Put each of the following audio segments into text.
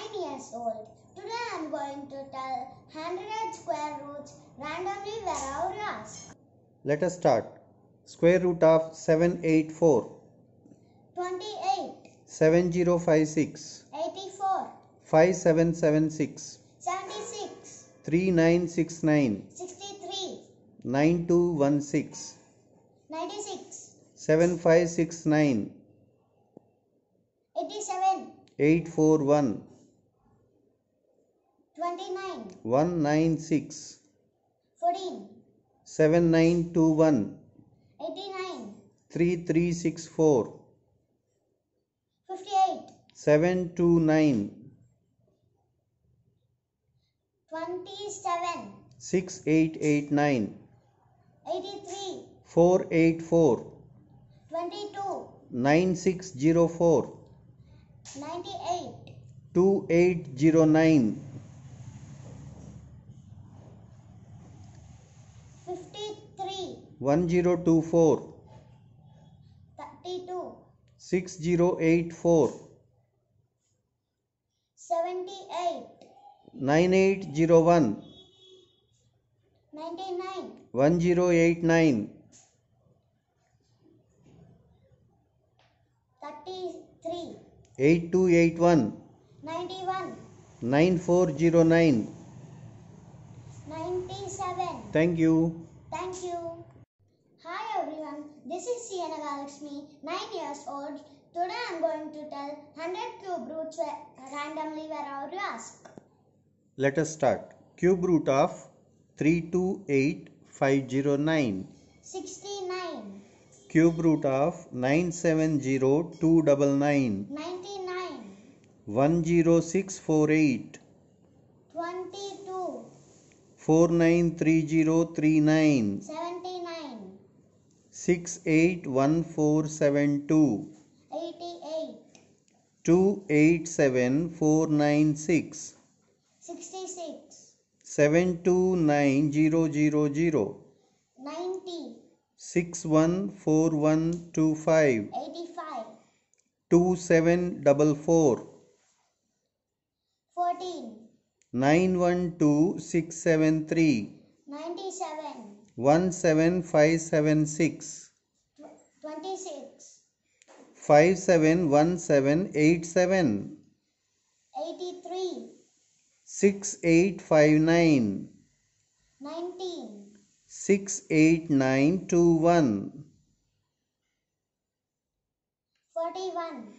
9 years old. Today I am going to tell 100 square roots randomly wherever you ask. Let us start. Square root of 784, 28, 7056, 84, 5776, 76, 3969, 63, 9216, 96, 7569, 87, 841, 29, 196, 14, 7921, 89, 3364, 58, 729, 27, 6889, 83, 484, 22, 9604, 98, 2809, 53, 1024, 32, 6084, 78, 9801, 99, 1089, 33, 8281, 91, 9409. 97. Thank you. Thank you. Hi everyone, this is Sienna Galakshmi, 9 years old. Today I am going to tell 100 cube roots randomly wherever you ask. Let us start. Cube root of 328509. 69, Cube root of 970299. 99, 10648. 22, 493039. 79, 681472. 88, 287496. 66, 729000. 90, 614125. 85, 2744. 14, 912673. 97, 17576. 26, 571787. 83, 6859. 19, 68921. 41,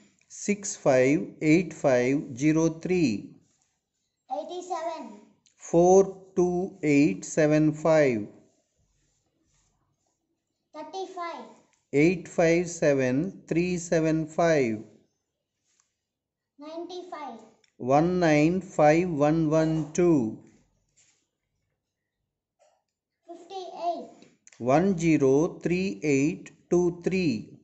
658503. 87, 42875. 35, 857375. 95, 195112. 58, 103823.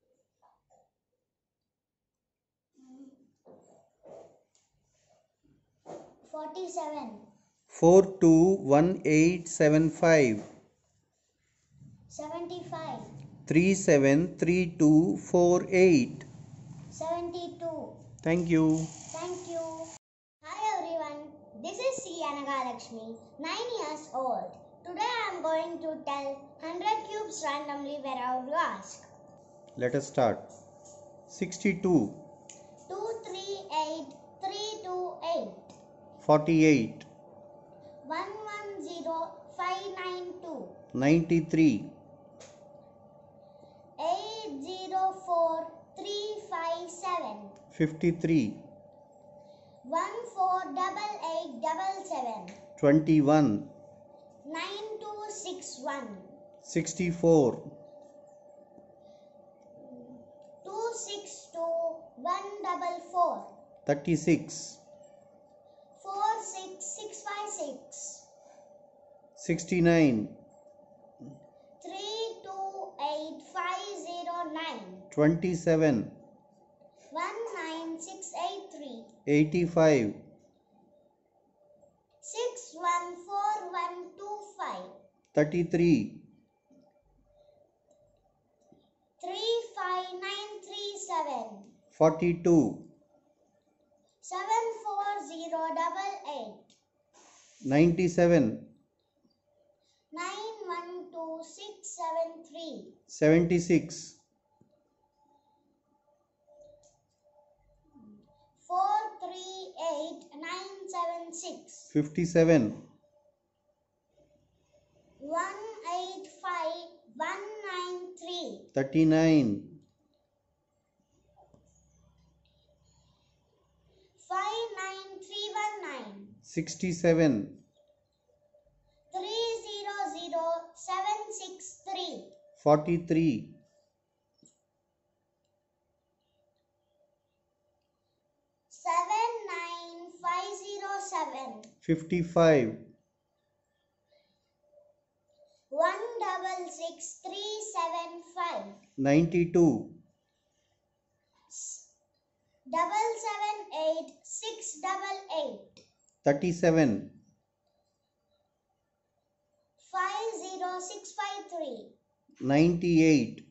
47, 421875. 75, 373248. 72. Thank you. Thank you. Hi everyone, this is Sienna Galakshmi, 9 years old. Today I am going to tell 100 cubes randomly wherever you ask. Let us start. 62, 238, 328, 48, 110, 592, 93, 804, 357, 53, 148877, 21, 9261, 64, 262, 144, 36, 46656, 69, 328509, 27, 19683, 85, 614125, 33, 35937, 42, 740 97, 912673, 76, 438976, 57, 185193, 39, 59319, 67, 300763, 43, 79507, 55, 166375, 92, 778688, 37, 50653, 98.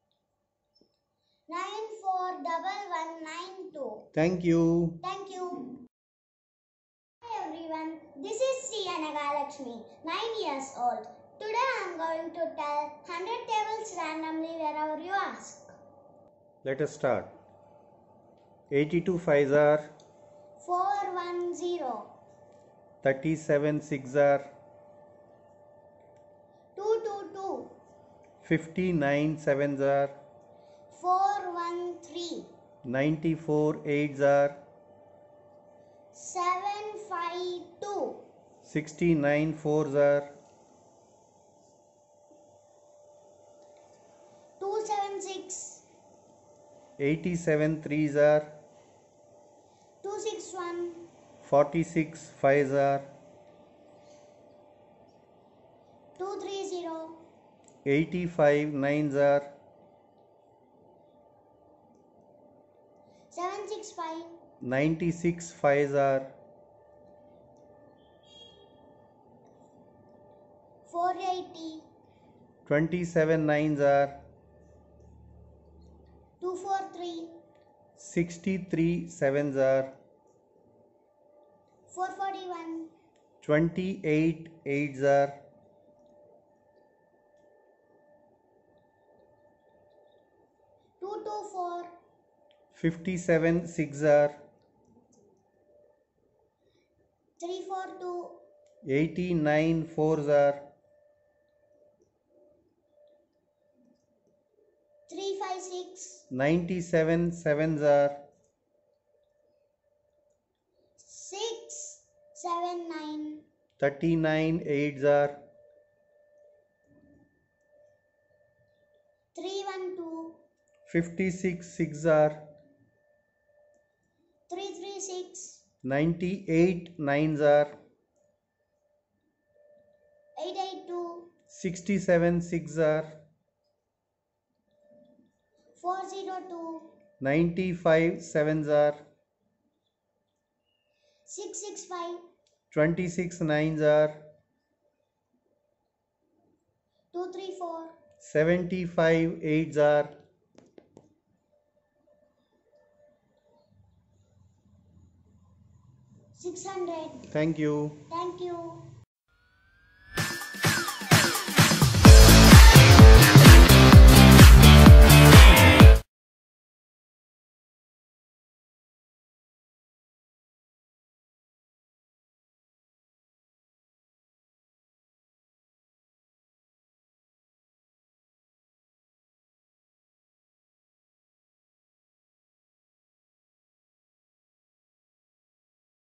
941192. Thank you. Thank you. Hi everyone, this is Sri Anagalakshmi, 9 years old. Today I am going to tell 100 tables randomly wherever you ask. Let us start. 82 5s are 410, 37 6s are 222, 59 7s are 413, 94 8s are 752, 69 4s are 276, 87 3s are 261, 46 5s are 230, 85 9s are 765, 96 5s are 480, 27 9s are 243, 63 7s are 441, 28 8s are 224, 57 6s are 342, 89 4s are 356, 97 7s are 679, 39 8s are 312, 56 6s are 336, 98 9s are 882, 67 6s are 402, 95 7s are 665, 26 9s are 234, 75 8s are 600. Thank you. Thank you.